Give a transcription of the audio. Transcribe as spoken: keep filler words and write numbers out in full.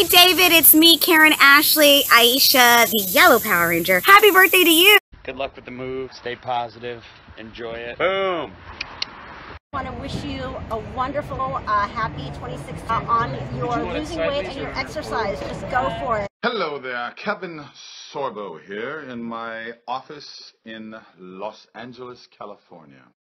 birthday, David. It's me, Karen, Ashley, Aisha, the yellow Power Ranger. Happy birthday to you. Good luck with the move. Stay positive. Enjoy it. Boom. I want to wish you a wonderful, uh, happy twenty sixteen uh, on your losing weight and your exercise. Just go for it. Hello there, Kevin Sorbo here in my office in Los Angeles, California.